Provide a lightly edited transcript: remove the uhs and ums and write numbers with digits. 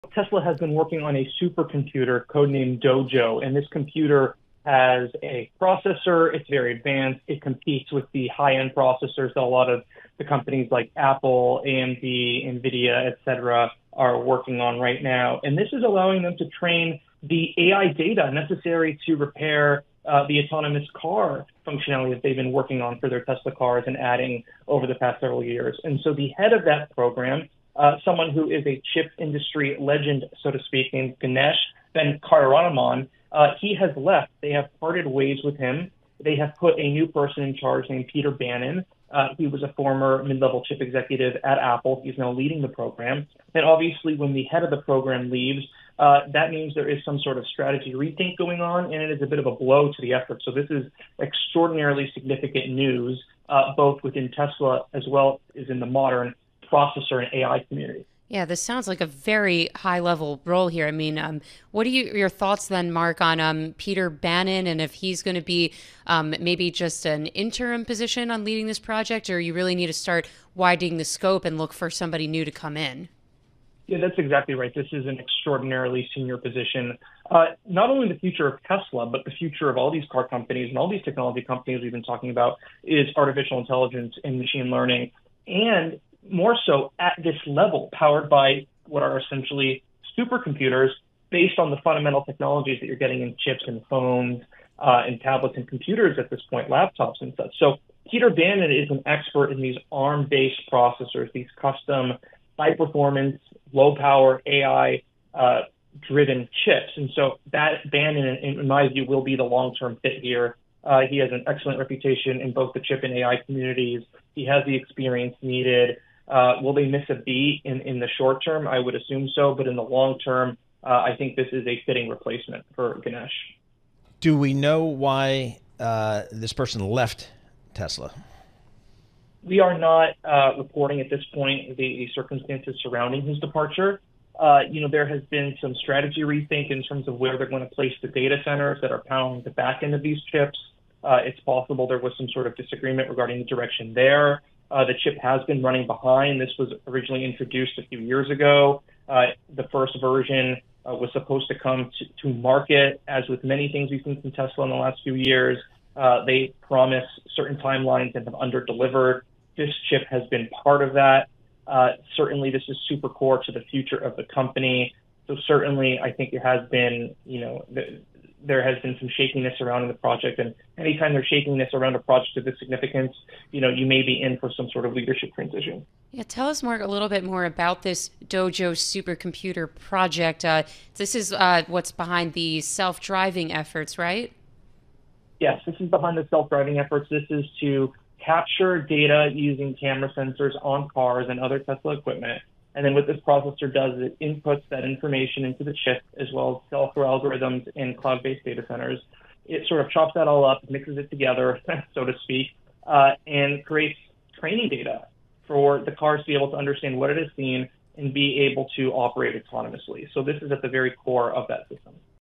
Tesla has been working on a supercomputer codenamed Dojo, and this computer has a processor. It's very advanced. It competes with the high-end processors that a lot of the companies like Apple, AMD, NVIDIA, et cetera, are working on right now. And this is allowing them to train the AI data necessary to repair the autonomous car functionality that they've been working on for their Tesla cars and adding over the past several years. And so the head of that program, someone who is a chip industry legend, so to speak, named Ganesh Venkataraman, he has left. They have parted ways with him. They have put a new person in charge named Peter Bannon. He was a former mid-level chip executive at Apple. He's now leading the program. And obviously, when the head of the program leaves, that means there is some sort of strategy rethink going on, and it is a bit of a blow to the effort. So this is extraordinarily significant news, both within Tesla as well as in the modern processor and AI community. Yeah, this sounds like a very high level role here. I mean, what are your thoughts then, Mark, on Peter Bannon and if he's going to be maybe just an interim position on leading this project, or you really need to start widening the scope and look for somebody new to come in? Yeah, that's exactly right. This is an extraordinarily senior position. Not only the future of Tesla, but the future of all these car companies and all these technology companies we've been talking about is artificial intelligence and machine learning. And more so at this level, powered by what are essentially supercomputers based on the fundamental technologies that you're getting in chips and phones and tablets and computers at this point, laptops and such. So Peter Bannon is an expert in these ARM-based processors, these custom high-performance, low-power AI driven chips. And so that Bannon, in my view, will be the long-term fit here. He has an excellent reputation in both the chip and AI communities. He has the experience needed. Will they miss a beat in the short term? I would assume so. But in the long term, I think this is a fitting replacement for Ganesh. Do we know why this person left Tesla? We are not reporting at this point the circumstances surrounding his departure. There has been some strategy rethink in terms of where they're going to place the data centers that are powering the back end of these chips. It's possible there was some sort of disagreement regarding the direction there. The chip has been running behind. This was originally introduced a few years ago. The first version was supposed to come to market. As with many things we've seen from Tesla in the last few years, they promise certain timelines and have under-delivered. This chip has been part of that. Certainly, this is super core to the future of the company. So certainly, I think it has been, there has been some shakiness surrounding the project. And anytime there's shakiness around a project of this significance, you may be in for some sort of leadership transition. Yeah, tell us, Mark, a little bit more about this Dojo supercomputer project. This is what's behind the self-driving efforts, right? Yes, this is behind the self-driving efforts. This is to capture data using camera sensors on cars and other Tesla equipment. And then what this processor does is it inputs that information into the chip as well as software algorithms in cloud-based data centers. It sort of chops that all up, mixes it together, so to speak, and creates training data for the cars to be able to understand what it has seen and be able to operate autonomously. So this is at the very core of that system.